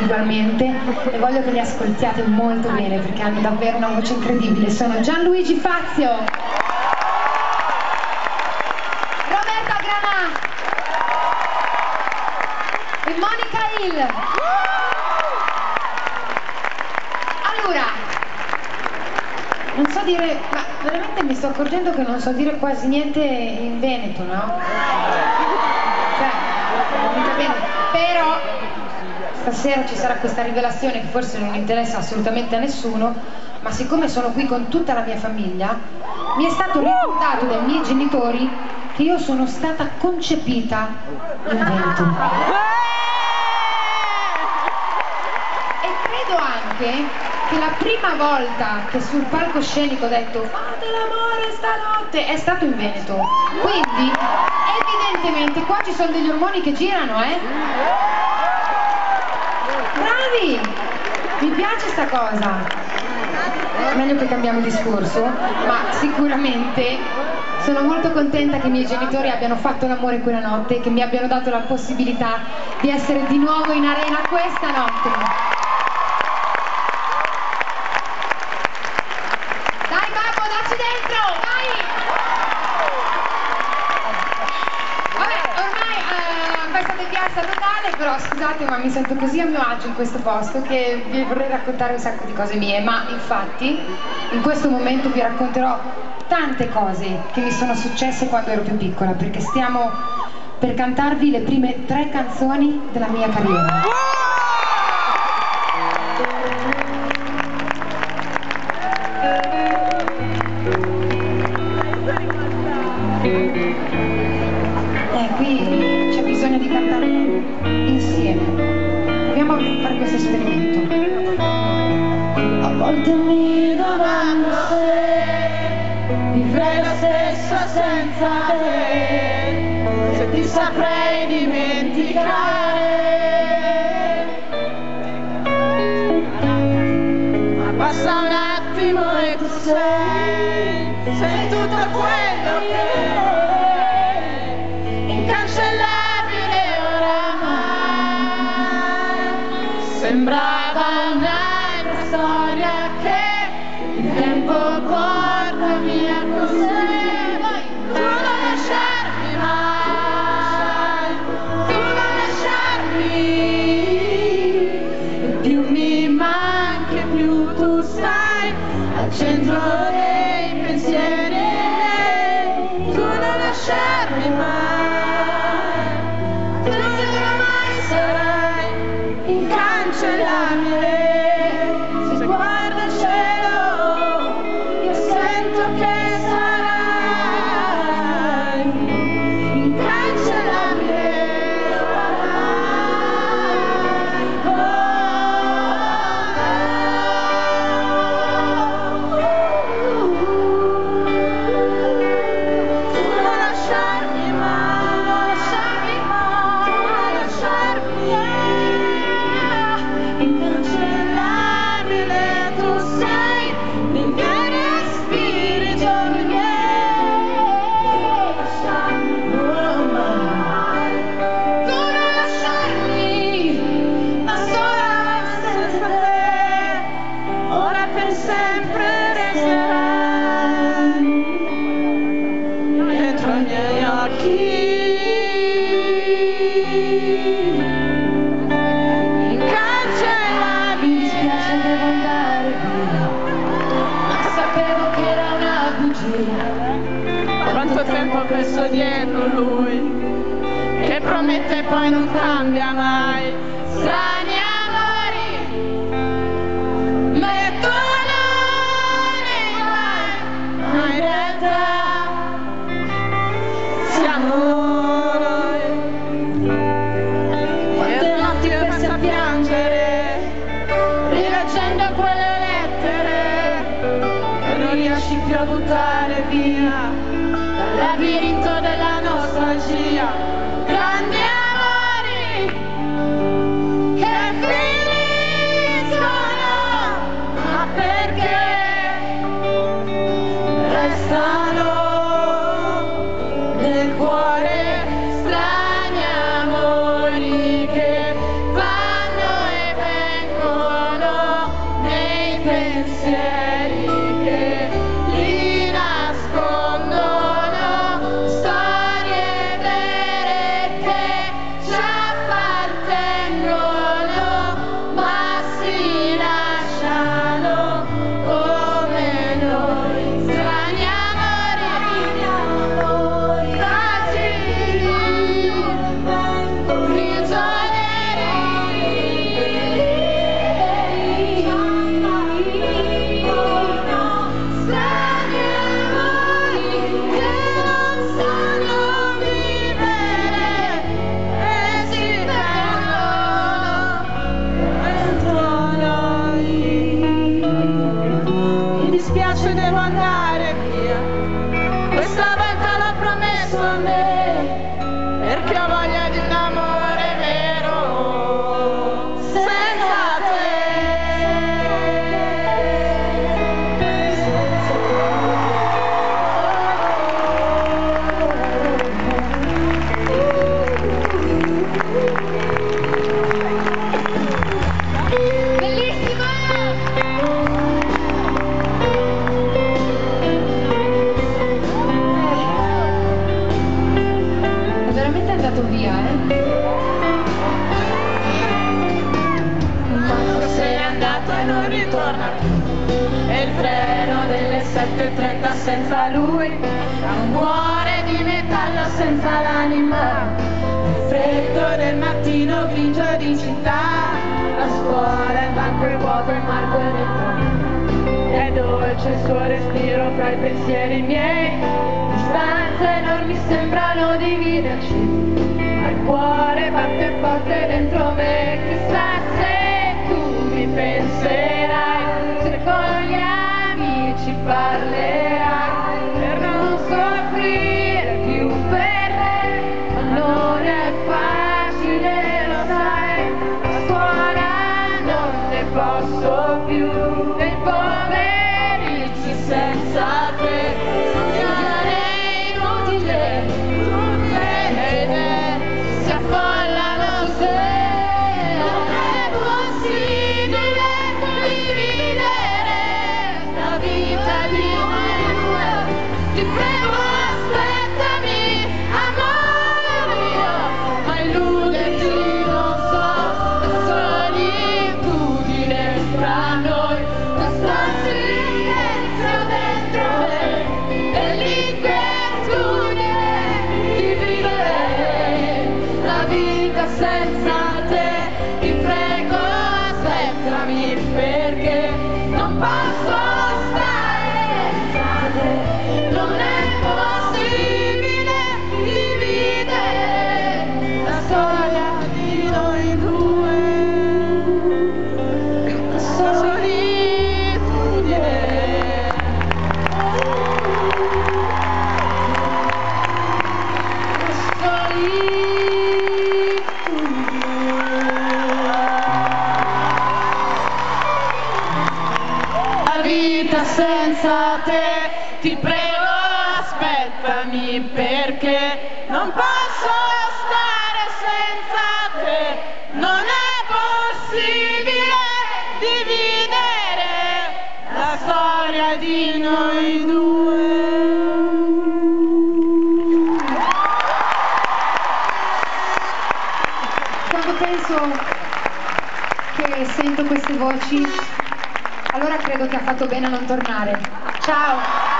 ugualmente e voglio che li ascoltiate molto bene perché hanno davvero una voce incredibile. Sono Gianluigi Fazio, Roberta Granà e Monica Hill. Allora, non so dire, ma veramente mi sto accorgendo che non so dire quasi niente in veneto, no? Cioè, capite bene, però stasera ci sarà questa rivelazione che forse non interessa assolutamente a nessuno, ma siccome sono qui con tutta la mia famiglia, mi è stato ricordato dai miei genitori che io sono stata concepita in Veneto. E credo anche che la prima volta che sul palcoscenico ho detto fate l'amore stanotte è stato in Veneto, quindi evidentemente qua ci sono degli ormoni che girano, bravi, mi piace sta cosa. Meglio che cambiamo discorso, ma sicuramente sono molto contenta che i miei genitori abbiano fatto l'amore quella notte e che mi abbiano dato la possibilità di essere di nuovo in arena questa notte. Dentro, dai! Vabbè, ormai questa è piazza totale, però scusate ma mi sento così a mio agio in questo posto che vi vorrei raccontare un sacco di cose mie, ma infatti in questo momento vi racconterò tante cose che mi sono successe quando ero più piccola, perché stiamo per cantarvi le prime 3 canzoni della mia carriera. Qui c'è bisogno di cantare insieme. Proviamo a fare questo esperimento. A volte mi domando se vivrei lo stesso senza te, se ti saprei dimenticare. Ma passa un attimo e tu sei tutto quello che sembrava un'altra storia che il tempo porta via con sé. Tu non lasciarmi mai, tu non lasciarmi, e più mi manchi e più tu stai al centro dei pensieri. Tu non lasciarmi mai, tu non mai sarai incancellabile. Se guardo il cielo io sento che sarai incancellabile. Tu non lasciarmi mai, non lasciarmi mai, non lasciarmi incancellabile. Tu sei nei miei respiri, giorni miei. Non mai, tu non lasciarmi da sola senza te. Ora per sempre resterai dentro i miei occhi. Mi spiace, devo andare via, ma sapevo che era una bugia. Quanto tempo ho perso dietro lui, che promette e poi non cambia mai. Strani amori, ma tu non ne vai, ma in realtà siamo noi. Quante notti ho perso a piangere, rileggendo quelle lettere che non riesci più a buttare via dal labirinto della nostalgia. Grandi amori che finiscono, ma perché restano nel cuore. Strani amori che vanno e vengono. pensieri che li nascondono, storie vere che ci appartengono, ma si lasciano come noi, strani amori, fragili, dispiace, devo andare via, questa volta l'ho promesso a me, perché ho voglia di un amore vero, senza via, ma forse è andato e non ritorna più, e il treno delle 7:30 senza lui è un cuore di metallo senza l'anima, il freddo del mattino grigio di città, la scuola, il banco è vuoto, il marco è dentro, è dolce il suo respiro fra i pensieri miei, distanze enormi sembrano dividerci, il cuore batte forte dentro me, chissà se tu mi penserai, se con gli amici parlerai, per non soffrire più per te, ma non è facile, lo sai, a scuola non ne posso più, dei pomeriggi senza te, sognare è inutile, ed è si affollano se non è possibile dividere la vita di noi due, ti prego aspettami amore mio, ma illuderti non so, la solitudine fra noi, questo silenzio dentro me e l'inquietudine di vivere la vita senza te, ti prego aspettami perché non posso stare senza te, non è possibile dividere la storia di noi due, la solitudine. La vita senza te, ti prego aspettami perché non posso stare senza te, non è possibile dividere la storia di noi due. Quando penso che sento queste voci, allora credo che ha fatto bene a non tornare. Ciao!